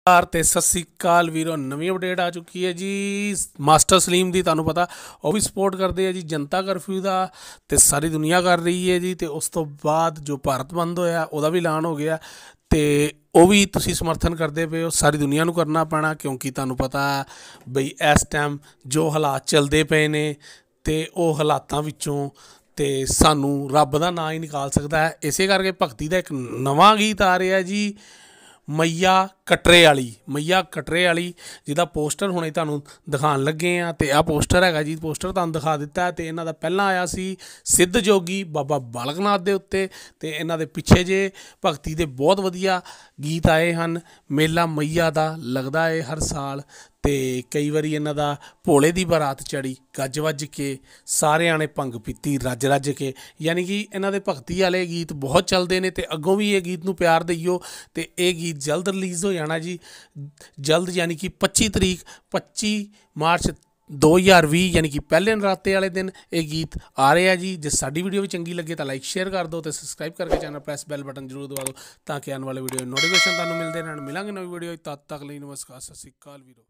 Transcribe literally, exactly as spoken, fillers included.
यार ते सत श्री अकाल वीरो, नवी अपडेट आ चुकी है जी। मास्टर सलीम दी तुहानूं पता वो भी सपोर्ट करते हैं जी जनता कर्फ्यू का, तो सारी दुनिया कर रही है जी। तो उस तो बाद जो भारत बंद होया उहदा भी ऐलान हो गया, तो वह भी तुसीं समर्थन करते पे हो। सारी दुनिया नूं करना पैना, क्योंकि तुहानूं पता बई इस टाइम जो हालात चलते पे ने, तो वो हालातां विचों तो सानू रब का नाँ ही निकाल सकता है। इसे करके भगती का एक नवा गीत आ रहा है जी, मैया खटरे वाली। मैया खटरे वाली जिहदा पोस्टर हुणे तुहानूं दिखाण लगे हैं, तो यह पोस्टर है जी। पोस्टर तुहानूं दिखा दिता है। तो इन्हां दा पहला आया सी सिद्ध जोगी बाबा बालक नाथ दे उत्ते, ते इन्हां दे पिछे जे भगती दे बहुत वधिया गीत आए हैं। मेला मैया दा लगदा है हर साल, तो कई बारी इन्हां दा भोले दी बारात चढ़ी गज वज के, सारिਆਂ ने भंग पीती रज रज के। यानी कि इन्हां दे भगती वाले गीत बहुत चलते हैं, तो अगों भी ये गीत नूं प्यार दईओ। तो ये गीत जल्द रिलीज़ हो जाना जी, जल्द, यानी कि पच्ची तरीक पच्ची मार्च दो हज़ार भी, यानी कि पहले नराते वाले दिन ये गीत आ रहे हैं जी। जे साडी वीडियो भी चंगी लगे तो लाइक शेयर कर दो, तो सबसक्राइब करके चैनल प्रेस बैल बटन जरूर दबा दो, ताकि आने वाले वीडियो नोटिफिकेशन तुहानूं मिलते रहन। मिलांगे नवी वीडियो, तद तक ਲਈ नमस्कार, सत श्री अकाल वीरो।